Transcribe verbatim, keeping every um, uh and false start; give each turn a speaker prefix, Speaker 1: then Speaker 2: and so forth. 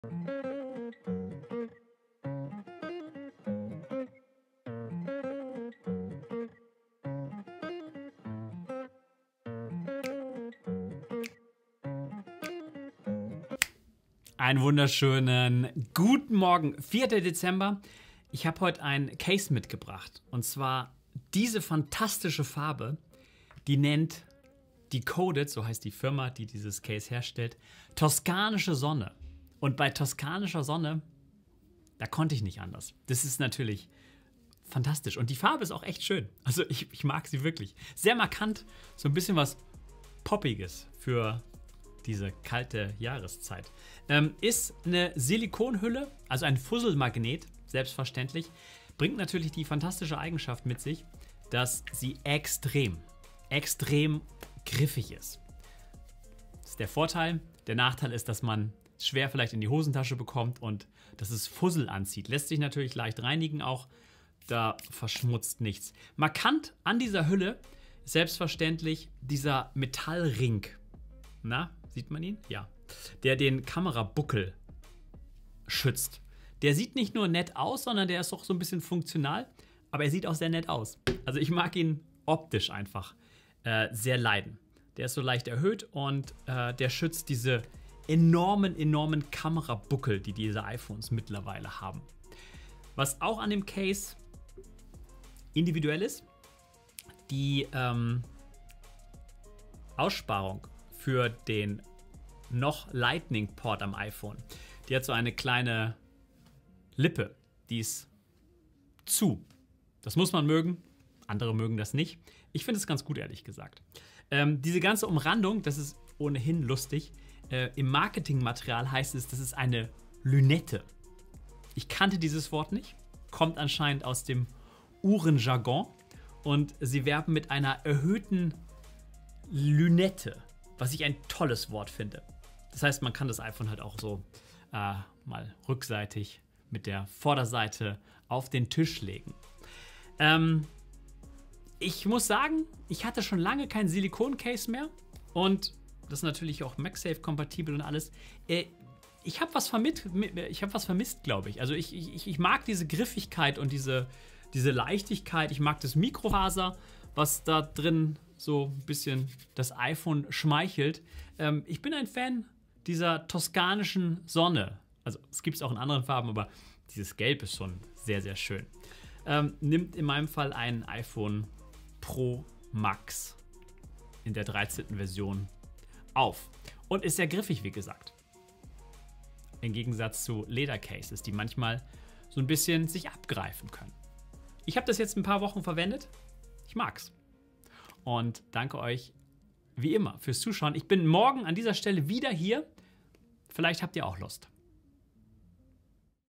Speaker 1: Einen wunderschönen guten Morgen, vierter Dezember. Ich habe heute ein Case mitgebracht und zwar diese fantastische Farbe, die nennt Decoded, so heißt die Firma, die dieses Case herstellt, Toskanische Sonne. Und bei Toskanischer Sonne, da konnte ich nicht anders. Das ist natürlich fantastisch und die Farbe ist auch echt schön. Also ich, ich mag sie wirklich. Sehr markant, so ein bisschen was Poppiges für diese kalte Jahreszeit. Ähm, ist eine Silikonhülle, also ein Fusselmagnet, selbstverständlich. Bringt natürlich die fantastische Eigenschaft mit sich, dass sie extrem, extrem griffig ist. Das ist der Vorteil. Der Nachteil ist, dass man es schwer vielleicht in die Hosentasche bekommt und dass es Fussel anzieht. Lässt sich natürlich leicht reinigen auch. Da verschmutzt nichts. Markant an dieser Hülle selbstverständlich dieser Metallring. Na, sieht man ihn? Ja. Der den Kamerabuckel schützt. Der sieht nicht nur nett aus, sondern der ist auch so ein bisschen funktional, aber er sieht auch sehr nett aus. Also ich mag ihn optisch einfach äh, sehr leiden. Der ist so leicht erhöht und äh, der schützt diese enormen, enormen Kamerabuckel, die diese iPhones mittlerweile haben. Was auch an dem Case individuell ist, die ähm, Aussparung für den noch Lightning-Port am iPhone. Die hat so eine kleine Lippe, die ist zu. Das muss man mögen, andere mögen das nicht. Ich finde es ganz gut, ehrlich gesagt. Ähm, diese ganze Umrandung, das ist ohnehin lustig. Äh, Im Marketingmaterial heißt es, das ist eine Lünette. Ich kannte dieses Wort nicht, kommt anscheinend aus dem Uhrenjargon und sie werben mit einer erhöhten Lünette, was ich ein tolles Wort finde. Das heißt, man kann das iPhone halt auch so äh, mal rückseitig mit der Vorderseite auf den Tisch legen. Ähm, ich muss sagen, ich hatte schon lange kein Silikon-Case mehr und das ist natürlich auch MagSafe-kompatibel und alles. Äh, ich habe was vermisst, ich habe was vermisst, glaube ich. Also ich, ich, ich mag diese Griffigkeit und diese, diese Leichtigkeit. Ich mag das Mikrofaser, was da drin so ein bisschen das iPhone schmeichelt. Ähm, ich bin ein Fan dieser toskanischen Sonne. Also es gibt es auch in anderen Farben, aber dieses Gelb ist schon sehr, sehr schön. Ähm, nimmt in meinem Fall ein iPhone Pro Max in der dreizehnten Version auf. Und ist sehr griffig, wie gesagt. Im Gegensatz zu Ledercases, die manchmal so ein bisschen sich abgreifen können. Ich habe das jetzt ein paar Wochen verwendet. Ich mag's. Und danke euch wie immer fürs Zuschauen. Ich bin morgen an dieser Stelle wieder hier. Vielleicht habt ihr auch Lust.